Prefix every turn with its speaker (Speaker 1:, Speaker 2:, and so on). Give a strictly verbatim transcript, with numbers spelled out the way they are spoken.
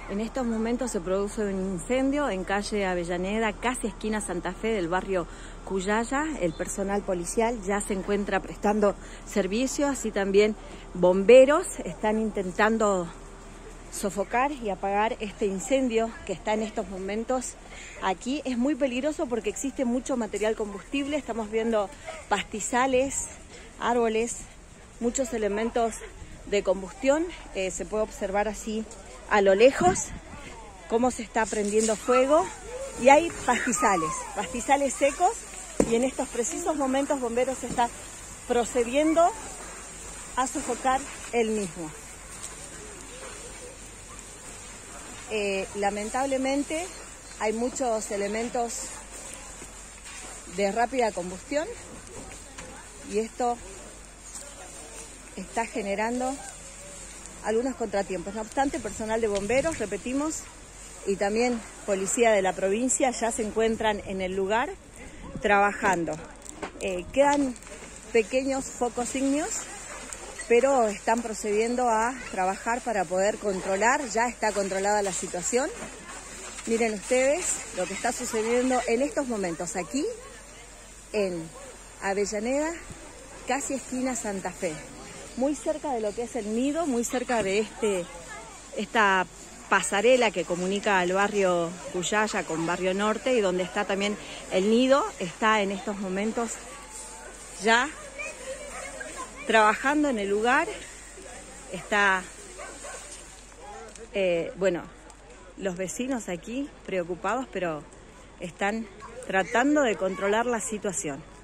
Speaker 1: En estos momentos se produce un incendio en calle Avellaneda, casi esquina Santa Fe del barrio Cuyaya. El personal policial ya se encuentra prestando servicio, así también bomberos están intentando sofocar y apagar este incendio que está en estos momentos aquí. Es muy peligroso porque existe mucho material combustible, estamos viendo pastizales, árboles, muchos elementos de combustión. Eh, se puede observar así a lo lejos cómo se está prendiendo fuego y hay pastizales, pastizales secos, y en estos precisos momentos bomberos están procediendo a sofocar el mismo. Eh, lamentablemente hay muchos elementos de rápida combustión y esto está generando algunos contratiempos. No obstante, personal de bomberos, repetimos, y también policía de la provincia ya se encuentran en el lugar trabajando. Eh, quedan pequeños focos ígneos, pero están procediendo a trabajar para poder controlar. Ya está controlada la situación. Miren ustedes lo que está sucediendo en estos momentos aquí en Avellaneda, casi esquina Santa Fe, muy cerca de lo que es el nido, muy cerca de este, esta pasarela que comunica al barrio Cuyaya con barrio Norte, y donde está también el nido. Está en estos momentos ya trabajando en el lugar. Está, eh, bueno, los vecinos aquí preocupados, pero están tratando de controlar la situación.